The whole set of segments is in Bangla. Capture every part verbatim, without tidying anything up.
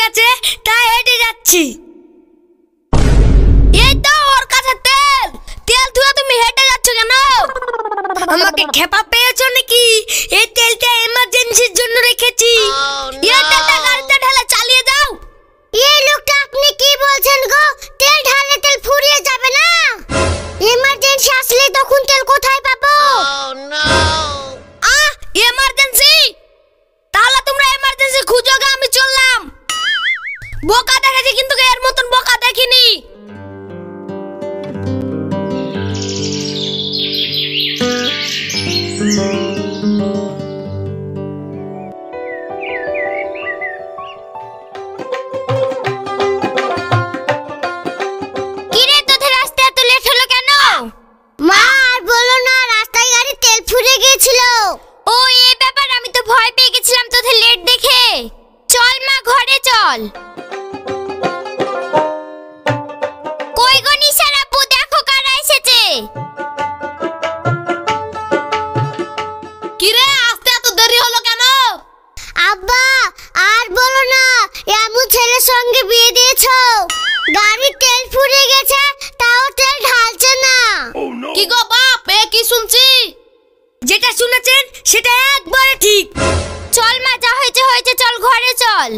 গেছে তাই হেঁটে যাচ্ছি। এই তো ওর কাছে তেল তেল তুই তুমি হেঁটে যাচ্ছ কেন? আমাকে খেপা পেয়েছো নাকি? এই তেলটা এমার্জেন্সির জন্য রেখেছি। এই তেলটা গাড়িতে ঢালে চালিয়ে দাও। এই লোকটা আপনি কি বলছেন গো? তেল ঢালে তেল ফুরিয়ে যাবে না? এমার্জেন্সি আসলে তখন তেল কোথায় পাবো? আহ এমার্জেন্সি? তাহলে তোমরা এমার্জেন্সি খুঁজো গা, আমি চললাম। বোকা দেখেছি কিন্তু এর মতন বোকা দেখিনি। কিরে তোদের রাস্তায় এত লেট হলো কেন? মা আর বলো না, রাস্তায় গাড়ি তেল ফুরিয়ে গিয়েছিল। ও এই ব্যাপার, আমি তো ভয় পেয়ে গেছিলাম তোদের লেট দেখে। চল মা ঘরে চল। কই গো নিশার আপু, দেখো কারা এসেছে। কিরে আসতে এত দেরি হলো কেন? আব্বা আর বলো না, এমন ছেলের সঙ্গে বিয়ে দিয়েছো, গাড়ির তেল ফুরিয়ে গেছে তাও তেল ঢালছে না। কি গো বাপ, এ কি শুনছি? যেটা শুনেছেন সেটা একবারে ঠিক। চল মা, যা হয়েছে হয়েছে, চল ঘরে চল।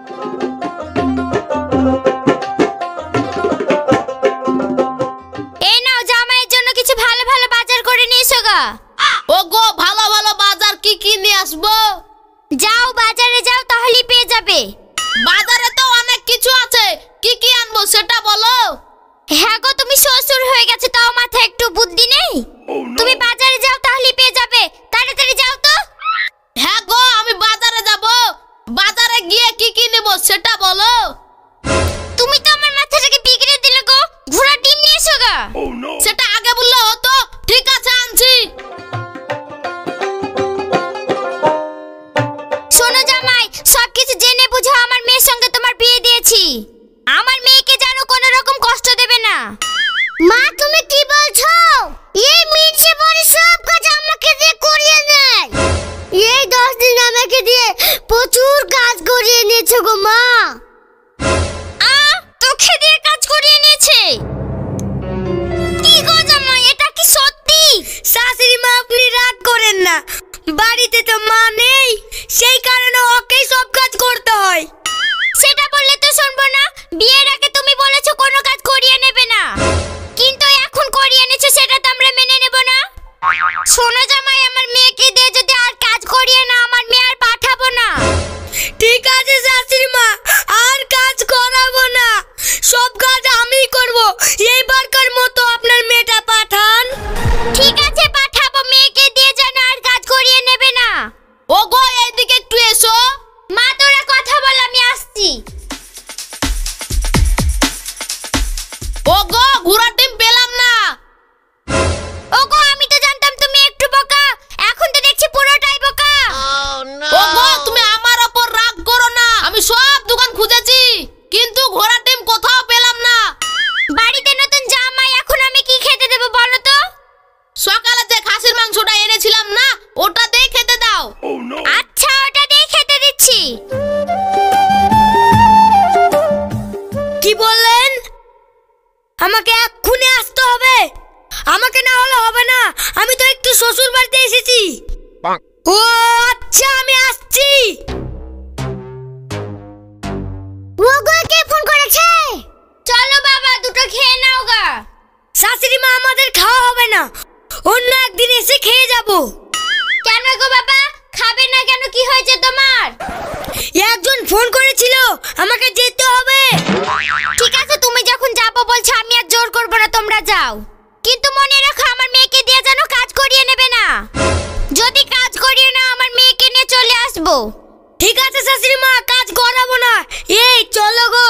এই নাও জামাইয়ের জন্য কিছু ভালো ভালো বাজার করে নিয়ে এসো গা। ও গো ভালো ভালো বাজার কি কি নিয়ে আসবো? যাও বাজারে যাও, তাহলেই পেয়ে যাবে। বাজারে তো অনেক কিছু আছে, কি কি আনবো সেটা বলো। হ্যাঁ গো, তুমি শ্বশুর হয়ে গেছে তাও মাথায় একটু বুদ্ধি নেই? তুমি বাজারে যাও, তাহলেই পেয়ে যাবে। তাড়াতাড়ি যাও তো। হ্যাঁ গো, আমি বাজারে যাব। বাজারে গিয়ে কি কি নেব সেটা বলো। তুমি তো আমার মাথাটাকে বিগড়ে দিলে গো, ঘোড়া ডিম নিয়ে এসো গা। সেটা আগে বললে হতো। ঠিক আছে, আনছি। শোনো জামাই, সবকিছু জেনে বুঝে আমার মেয়ের সঙ্গে তোমার বিয়ে দিয়েছি। আমার মেয়েকে যেন কোনো রকম কষ্ট দেবে না। মা তুমি কি বলছো? এই মিনসে পরে সব কাজ আমাকে দিয়ে করিয়ে নেয়। এই দশ দিন আমাকে দিয়ে প্রচুর কাজ করিয়ে নিয়েছো গো মা। আ তোকে দিয়ে কাজ করিয়ে নিয়েছে? কি গো জামাই, এটা কি সত্যি? শাশুড়ি মা আপনি রাগ করেন না, বাড়িতে তো মা নেই, সেই কারণে ওকেই সব কাজ করতে হয়। সেটা বললে তো শুনবো না। বিয়ের আগে তুমি বলেছো কোনো কাজ করিয়ে নেবে না, কিন্তু এখন করিয়ে এনেছো, সেটা তো আমরা মেনে নেব না। শোনো জামাই, আমার মেয়েকে দিয়ে যদি আর কাজ করিয়ে না, আমার মেয়ে আর পাঠাবো না। ঠিক আছে শাশুড়ি মা, আর কাজ করাবো না, সব কাজ আমিই করব। এইবারকার মতো আপনার মেয়েটা পাঠান। ঠিক আছে পাঠাবো, মেয়েকে দিয়ে যেন আর কাজ করিয়ে নেবে না। ওগো এইদিকে একটু এসো। মা তোরা কথা বল, আমি আসছি। ওগো ঘোড়া ডিম পেলাম না। ওগো আমি তো জানতাম তুমি একটু বোকা, এখন তো দেখছি পুরোটাই বোকা। ওগো তুমি আমার উপর রাগ করো না, আমি সব দোকান খুঁজেছি কিন্তু ঘোড়া ডিম কোথাও পেলাম না। বাড়িতে নতুন জামাই, এখন আমি কি খেতে দেব বলো তো? সকালে যে খাসির মাংসটা এনেছিলাম না, ওটা দিয়ে খেতে দাও। আচ্ছা ওটা দিয়ে খেতে দিচ্ছি। কি বললেন? আমাকে এক্ষুনি আসতে হবে? আমাকে না হলে হবে না, আমি তো একটু শ্বশুর বাড়িতে এসেছি। ও আচ্ছা, আমি আসছি। ওগো কে ফোন করেছে? চলো বাবা, দুটো খেয়ে নাও গা। শাশুড়ি মা আমাদের খাওয়া হবে না, অন্য একদিন এসে খেয়ে যাব। কেন গো বাবা, খাবে না কেন? কি হয়েছে তোমার? একজন ফোন করেছিল, আমাকে যেতে হবে। ঠিক আছে, তুমি যখন যাবো বলছো আমি আর জোর করবো না, তোমরা যাও। কিন্তু মনে রাখো, আমার মেয়েকে দিয়ে যেন কাজ করিয়ে নেবে না। যদি কাজ করিয়ে না, আমার মেয়েকে নিয়ে চলে আসবো। ঠিক আছে শাশুড়ি মা, কাজ করাবো না। এই চলো গো।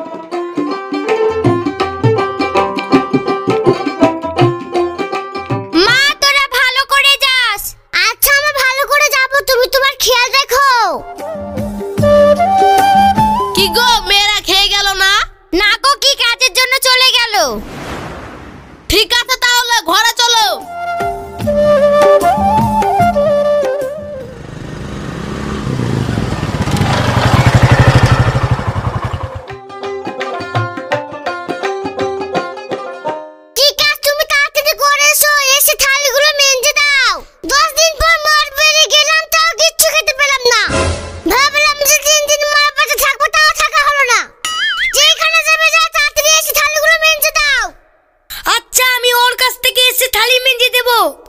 মা তোরা ভালো করে যাস। আচ্ছা আমি ভালো করে যাব, তুমি তোমার খেয়াল রেখো। কি গো মেয়েরা খেয়ে গেল না? না গো, কি কাজের জন্য চলে গেল। ঠিক আছে তাহলে ঘরে চলো। দেব।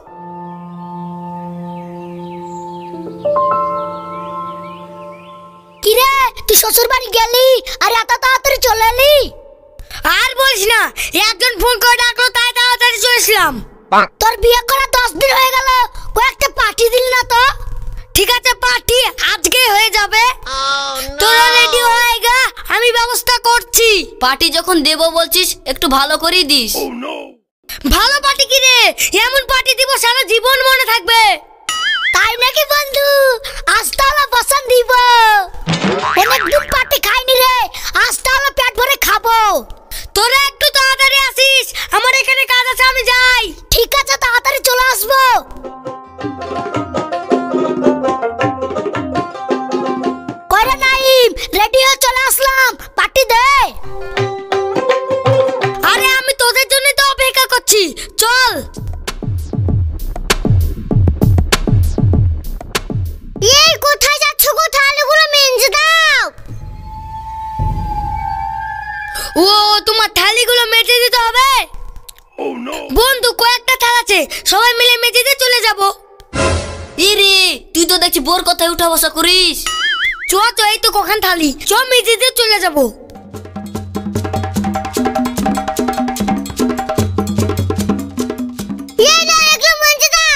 কিরে তুই শ্বশুর বাড়ি গেলি আর এত তাড়াতাড়ি চলে এলি? আর বলিস না, একজন ফোন করে ডাকলো তাই তাড়াতাড়ি চলে এসলাম। তোর বিয়ে করা দশ দিন হয়ে গেল, কয়েকটা পার্টি দিল না তো? ঠিক আছে, পার্টি আজকে হয়ে যাবে। তোরা রেডি হয়ে গা, আমি ব্যবস্থা করছি। পার্টি যখন দেব বলছিস একটু ভালো করেই দিস। ভালো পার্টি কি রে, এমন পার্টি দিব সারা জীবন মনে থাকবে। তাই নাকি বন্ধু? আজ তাহলে বসান দিব। অনেকদিন পার্টি খাইনি রে, আজ তাহলে পেট ভরে খাবো। তোরা একটু তাড়াতাড়ি আসিস, আমার এখানে কাজ আছে, আমি যাই। ঠিক আছে, তাড়াতাড়ি চলে আসবো। কয়রা নাইম, রেডি হয়ে চলে আসলাম, পার্টি দে। আরে আমি তোদের জন্য তো অপেক্ষা করছি, চল। এই কোথায় যাচ্ছ গো? থালিগুলো মেজে দাও। ও তোমার থালিগুলো মেজে দিতে হবে? বন্ধু কয়েকটা থালা আছে, সবাই মিলে মেজে দিয়ে চলে যাব। ইরে তুই তো দেখছি বোর কথায় উঠা বসা করিস। চ চ, এই তো কখন থালি, চ মেজে দিয়ে চলে যাব। এই না, এগুলো মেজে দাও।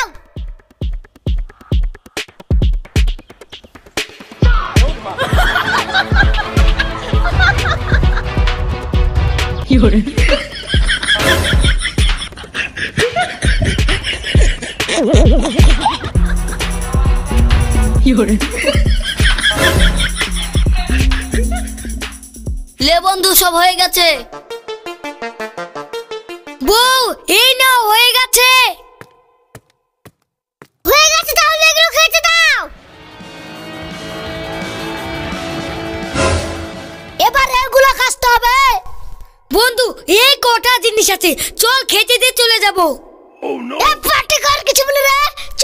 লে বন্ধু সব হয়ে গেছে। বউ এই নাও, হয়ে গেছে। হয়ে গেছে, তাহলে এগুলো খেতে দাও। এবার এগুলো কাটতে হবে। বন্ধু এই কটা জিনিস আছে, চল খেতে দিয়ে চলে যাব। এ পার্টি কর কিছু বলে রে, চ।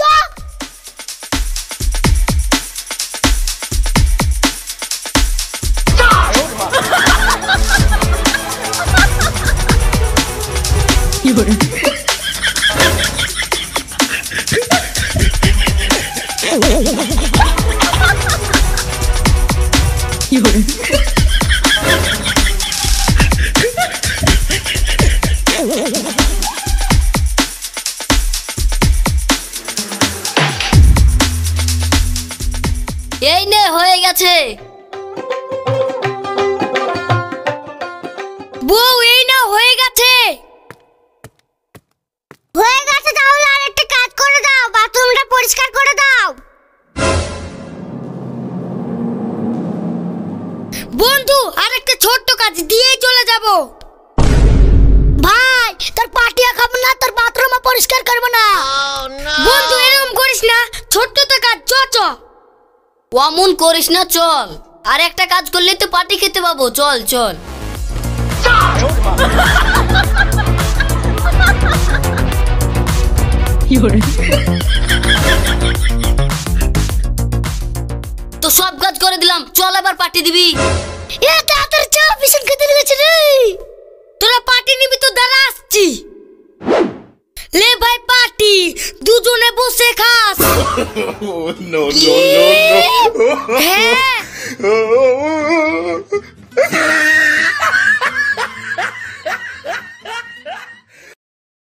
এই নে হয়ে গেছে। বউ এই নাও, হয়ে গেছে। হয়ে গেছে, তাহলে আরেকটা কাজ করে দাও, বাথরুমটা পরিষ্কার করে দাও। বন্ধু আরেকটা ছোট্ট কাজ দিয়েই চলে যাব। ভাই তোর পাটিয়া খাবো না, তোর বাথরুম পরিষ্কার করবো না। বন্ধু এরকম করিস না, ছোট্ট তো কাজ, চ চ। অমন করিস না, চল। আর একটা কাজ করলে তো পার্টি খেতে পাবো, চল চল। তো সব কাজ করে দিলাম, চল এবার পার্টি দিবি। এ তাড়াতাড়ি চ, ভীষণ খেতে লেগেছে রে। তোরা পার্টি নিবি তো দাঁড়া, আসছি। লে ভাই পার্টি, দুজনে বসে খাস। no, no, no, no. হ্যাঁ